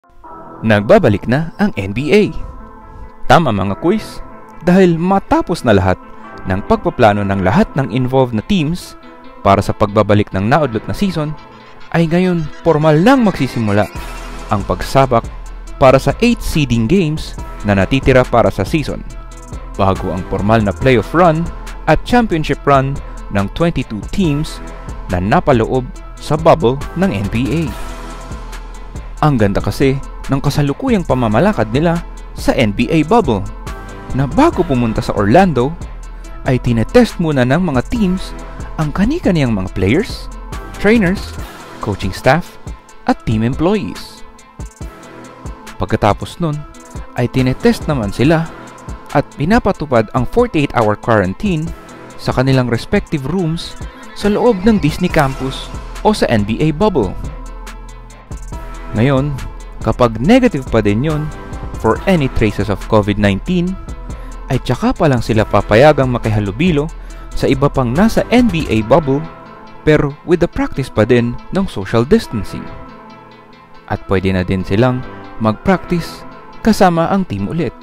Nagbabalik na ang NBA. Tama mga quiz, dahil matapos na lahat ng pagpaplano ng lahat ng involved na teams para sa pagbabalik ng naudlot na season, ay ngayon formal nang magsisimula ang pagsabak para sa 8 seeding games na natitira para sa season, bago ang formal na playoff run at championship run ng 22 teams na napaloob sa bubble ng NBA. Ang ganda kasi ng kasalukuyang pamamalakad nila sa NBA bubble, na bago pumunta sa Orlando ay tinetest muna ng mga teams ang kani-kaniyang mga players, trainers, coaching staff at team employees. Pagkatapos nun ay tinetest naman sila at pinapatupad ang 48-hour quarantine sa kanilang respective rooms sa loob ng Disney campus o sa NBA bubble. Ngayon, kapag negative pa din yun for any traces of COVID-19, ay tsaka pa lang sila papayagang makihalubilo sa iba pang nasa NBA bubble pero with the practice pa din ng social distancing. At pwede na din silang mag-practice kasama ang team ulit.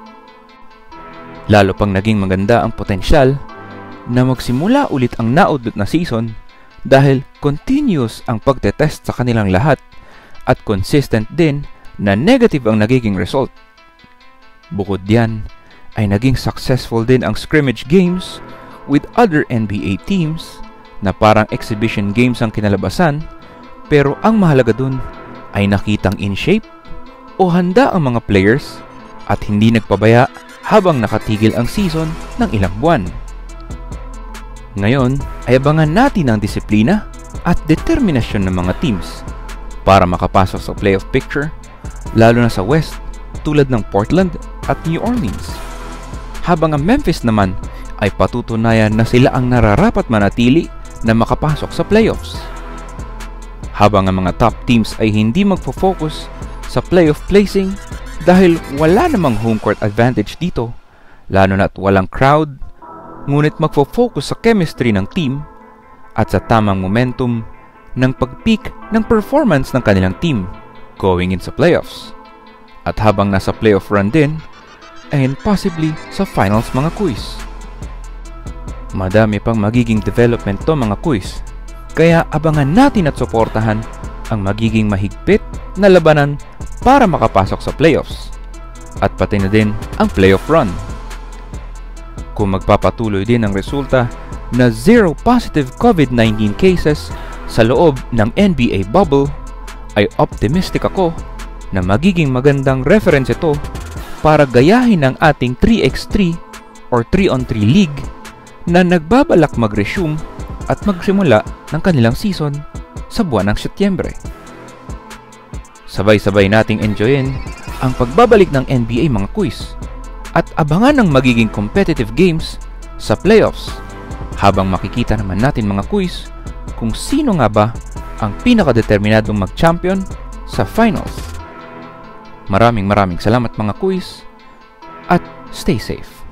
Lalo pang naging maganda ang potensyal na magsimula ulit ang naudlot na season dahil continuous ang pagtetest sa kanilang lahat at consistent din na negative ang nagiging result. Bukod diyan, ay naging successful din ang scrimmage games with other NBA teams na parang exhibition games ang kinalabasan, pero ang mahalaga dun ay nakitang in shape o handa ang mga players at hindi nagpabaya habang nakatigil ang season ng ilang buwan. Ngayon ay abangan natin ang disiplina at determinasyon ng mga teams para makapasok sa playoff picture, lalo na sa West tulad ng Portland at New Orleans. Habang ang Memphis naman ay patutunayan na sila ang nararapat manatili na makapasok sa playoffs. Habang ang mga top teams ay hindi magfo-focus sa playoff placing dahil wala namang home court advantage dito, lalo na't walang crowd, ngunit magfo-focus sa chemistry ng team at sa tamang momentum ng pag-peak ng performance ng kanilang team going in sa playoffs. At habang nasa playoff run din, and possibly sa finals mga quiz. Madami pang magiging development to mga quiz, kaya abangan natin at suportahan ang magiging mahigpit na labanan para makapasok sa playoffs at pati na din ang playoff run. Kung magpapatuloy din ang resulta na 0 positive COVID-19 cases sa loob ng NBA bubble, ay optimistic ako na magiging magandang reference ito para gayahin ang ating 3x3 or 3-on-3 league na nagbabalak mag-resume at magsimula ng kanilang season sa buwan ng Setyembre. Sabay-sabay nating enjoyin ang pagbabalik ng NBA mga quiz at abangan ang magiging competitive games sa playoffs habang makikita naman natin mga quiz kung sino nga ba ang pinakadeterminadong mag-champion sa finals. Maraming salamat mga quiz at stay safe.